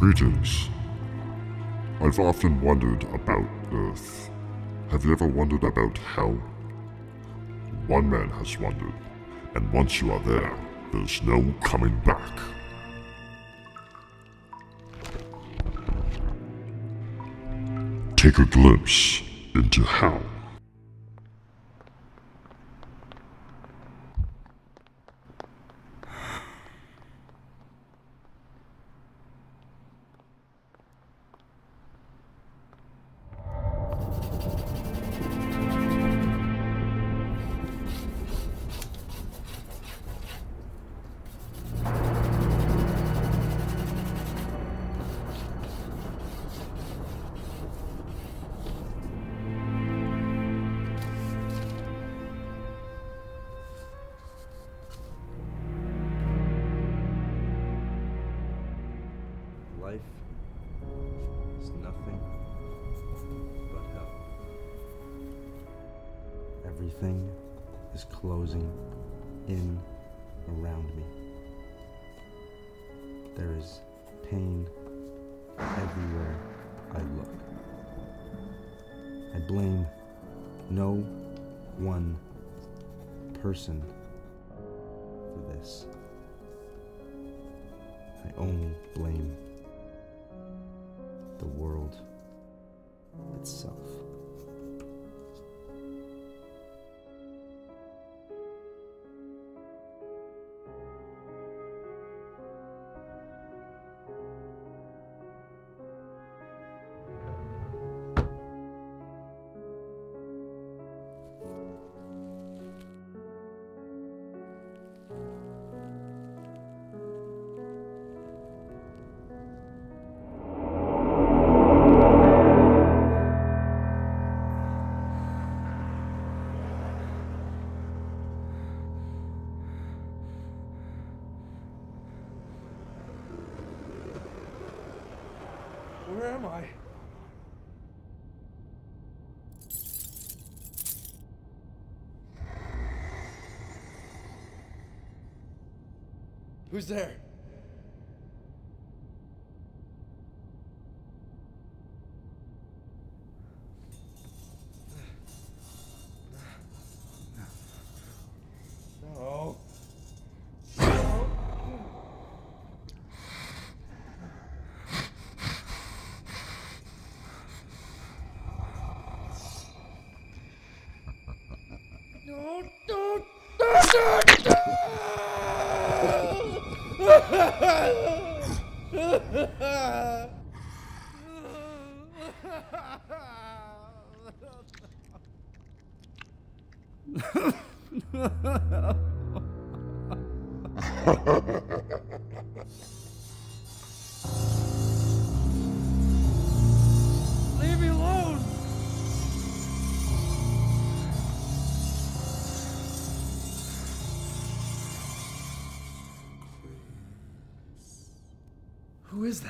Greetings. I've often wondered about Earth. Have you ever wondered about hell? One man has wondered, and once you are there, there's no coming back. Take a glimpse into hell. Life is nothing but hell. Everything is closing in around me. There is pain everywhere I look. I blame no one person for this. I only blame the world itself. Where am I? Who's there? No. No, don't, leave me alone! Who is that?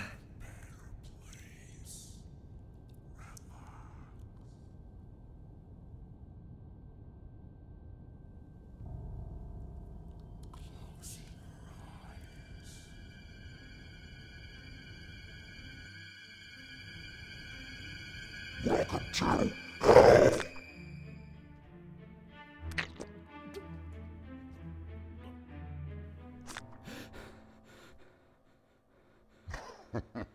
Welcome to Hell.